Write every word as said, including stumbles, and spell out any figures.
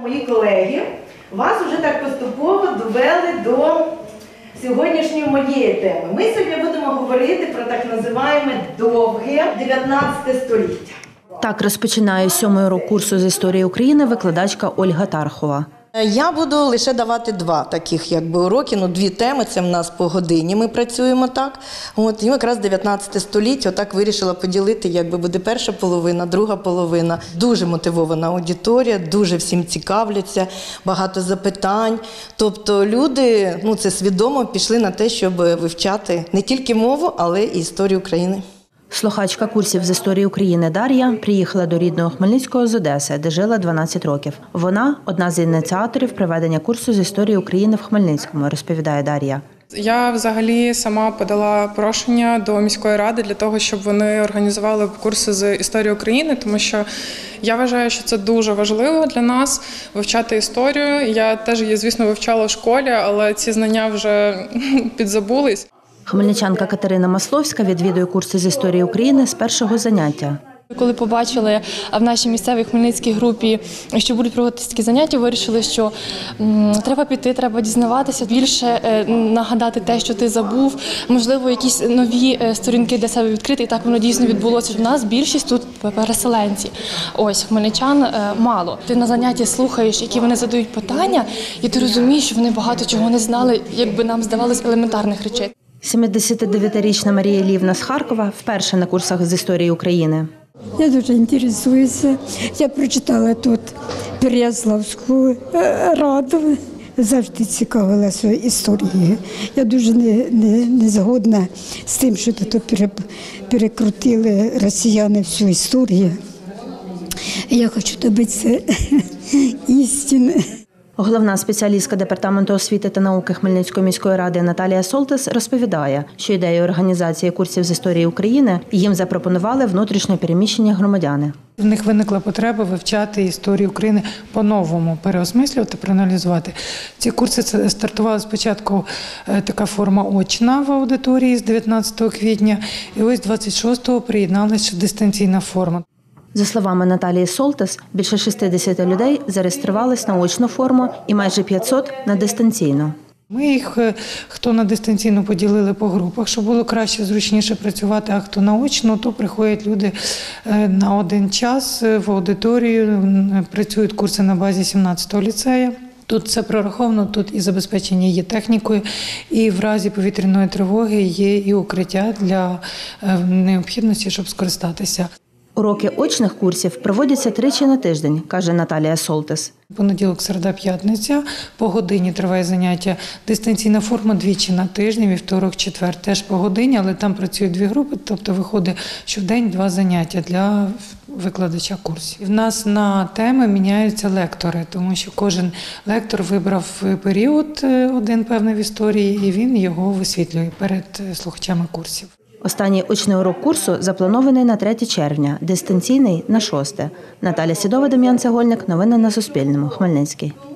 Мої колеги вас вже так поступово довели до сьогоднішньої моєї теми. Ми сьогодні будемо говорити про так називаємо довге дев'ятнадцяте століття. Так розпочинає сьомий урок курсу з історії України викладачка Ольга Тархова. Я буду лише давати два таких якби уроки, ну дві теми, це в нас по годині ми працюємо так. От, і якраз дев'ятнадцяте століття, отак вирішила поділити, якби буде перша половина, друга половина. Дуже мотивована аудиторія, дуже всім цікавляться, багато запитань. Тобто люди, ну це свідомо, пішли на те, щоб вивчати не тільки мову, але і історію України. Слухачка курсів з історії України Дар'я приїхала до рідного Хмельницького з Одеси, де жила дванадцять років. Вона – одна з ініціаторів проведення курсу з історії України в Хмельницькому, розповідає Дар'я. Я взагалі сама подала прошення до міської ради для того, щоб вони організували курси з історії України, тому що я вважаю, що це дуже важливо для нас вивчати історію. Я теж її, звісно, вивчала в школі, але ці знання вже підзабулись. Хмельничанка Катерина Масловська відвідує курси з історії України з першого заняття. Коли побачили в нашій місцевій хмельницькій групі, що будуть проводитися такі заняття, вирішили, що м, треба піти, треба дізнаватися, більше е, нагадати те, що ти забув, можливо, якісь нові е, сторінки для себе відкрити. І так воно дійсно відбулося. У нас більшість тут переселенці. Ось, хмельничан е, мало. Ти на занятті слухаєш, які вони задають питання, і ти розумієш, що вони багато чого не знали, якби нам здавалось елементарних речей. сімдесятидев'ятирічна Марія Іллівна з Харкова вперше на курсах з історії України. Я дуже інтересуюся. Я прочитала тут Переяславську раду. Завжди цікавилася історією. Я дуже не, не, не згодна з тим, що тут перекрутили росіяни всю історію. Я хочу добитися істини. Головна спеціалістка Департаменту освіти та науки Хмельницької міської ради Наталія Солтис розповідає, що ідею організації курсів з історії України їм запропонували внутрішньо переміщені громадяни. В них виникла потреба вивчати історію України по-новому, переосмислювати, проаналізувати. Ці курси стартували спочатку така форма очна в аудиторії з дев'ятнадцятого квітня, і ось двадцять шостого приєдналася дистанційна форма. За словами Наталії Солтис, більше шістдесят людей зареєструвались на очну форму і майже п'ятсот – на дистанційну. Ми їх, хто на дистанційну, поділили по групах, щоб було краще, зручніше працювати, а хто на очну, то приходять люди на один час в аудиторію, працюють курси на базі сімнадцятого ліцею. Тут все прораховано, тут і забезпечення є технікою, і в разі повітряної тривоги є і укриття для необхідності, щоб скористатися. Уроки очних курсів проводяться тричі на тиждень, каже Наталія Солтис. Понеділок, середа, п'ятниця, по годині триває заняття. Дистанційна форма двічі на тиждень, вівторок, четвер теж по годині, але там працюють дві групи, тобто виходить щодень два заняття для викладача курсів. В нас на теми міняються лектори, тому що кожен лектор вибрав період один певний в історії, і він його висвітлює перед слухачами курсів. Останній очний урок курсу запланований на третє червня, дистанційний – на шосте. Наталя Сідова, Дем'ян Цегольник. Новини на Суспільному. Хмельницький.